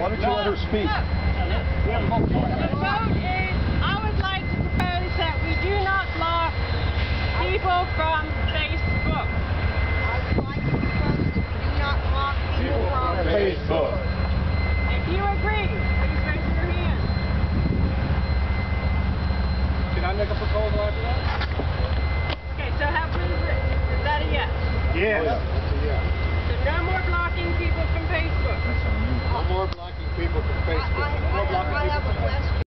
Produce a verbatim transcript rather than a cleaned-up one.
Why don't you let her speak? The vote is, I would like to propose that we do not block people from Facebook. I would like to propose that we do not block people from Facebook. If you agree, please raise your hand. Can I make a proposal after that? Okay, so have we agree? Is that a yes? Yes. So no more blocking people from Facebook. No more blocking people from I, Facebook. I, I have, I have a question.